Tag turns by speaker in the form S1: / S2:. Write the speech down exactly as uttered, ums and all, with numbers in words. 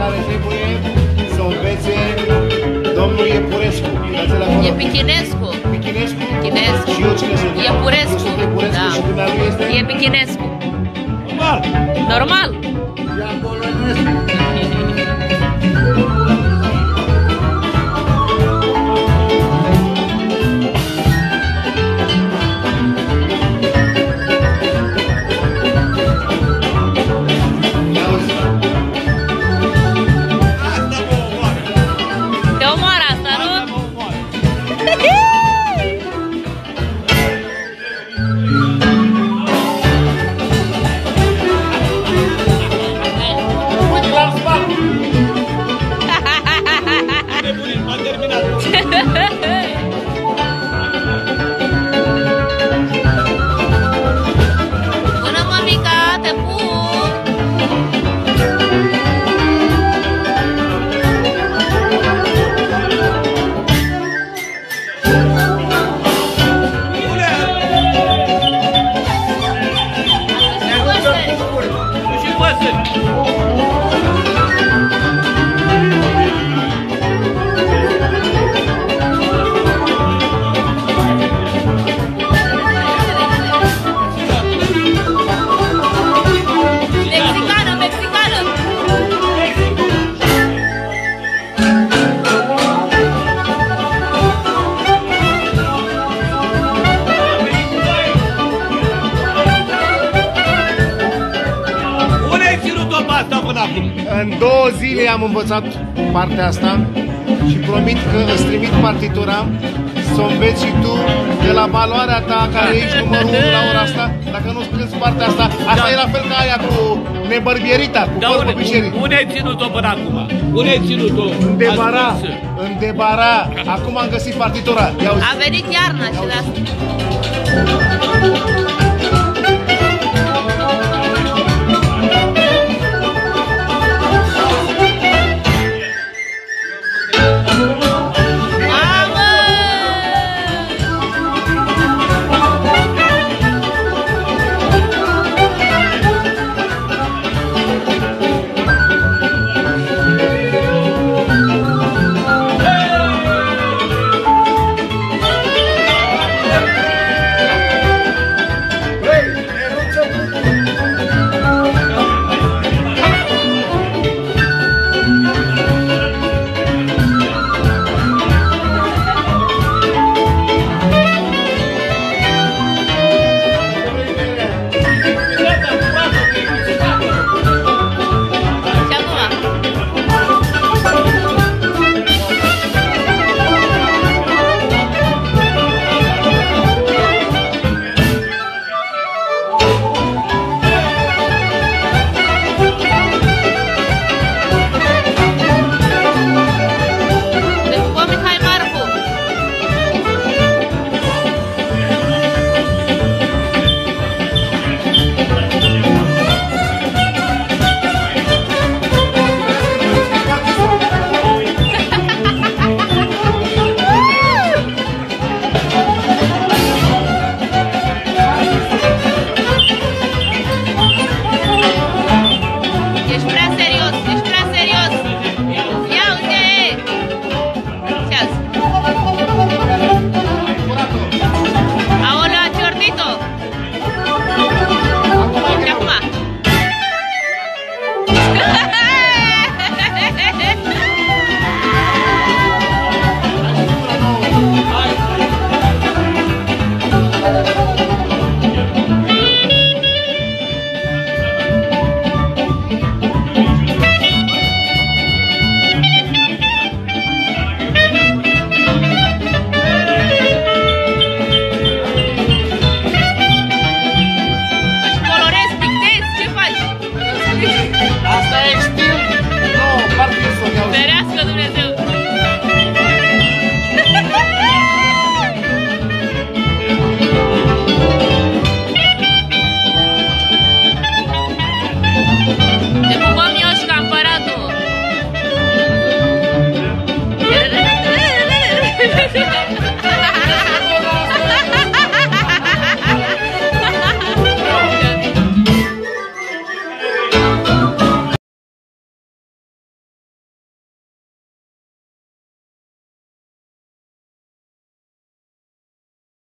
S1: care trebuie să învețe domnul Iepurescu.
S2: E Pichinescu.
S1: Pichinescu?
S2: Pichinescu.
S1: Și eu cine sunt?
S2: Iepurescu.
S1: Iepurescu
S2: Da.
S1: și dumneavoastră este?
S2: E Pichinescu.
S1: Normal.
S2: Normal.
S1: Ia polonesc.
S2: Te omoară asta, nu?
S1: Uite la spate!
S3: Nebunit, m-a terminat.
S2: Bună, mămica, te pup!
S3: Și păsări.
S2: Mexicană, mexicană!
S3: Unde ai ținut-o pe asta până acum?
S1: În două zile am învățat partea asta și promit că îți trimit partitura să o înveți și tu de la valoarea ta care ești numărul unu la ora asta. Dacă nu scris partea asta, asta
S3: Da.
S1: e la fel ca aia cu nebărbierita, cu
S3: Dar
S1: părul
S3: unde,
S1: pe pișerii.
S3: unde ai ținut-o până acum? Unde ai ținut-o?
S1: În debara,
S3: ascunsă?
S1: în debara. Acum am găsit partitura. Ia uzi.
S2: A venit iarna și de asta. Mamă!
S1: Băi, renunță.
S2: Și acum? Te pupăm, Mihai Marcu! Ești prea serios, ești prea serios! Ia uite! Ce azi? Aoleu, a ciordit-o! Și acum? Faci colorezi, pictezi, ce faci?
S1: Asta e stil. Nu, Parkinson, ia uzi.
S2: Ferească Dumnezeu!